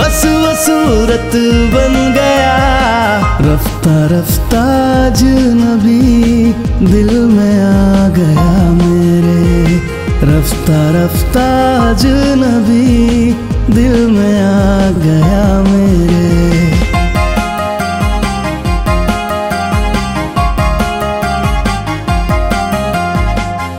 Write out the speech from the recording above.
बस वो सूरत बन गया, रफ्ता रफ्ता अजनबी दिल में आ गया मेरे, रफ्ता रफ्ता अजनबी दिल में आ गया मेरे।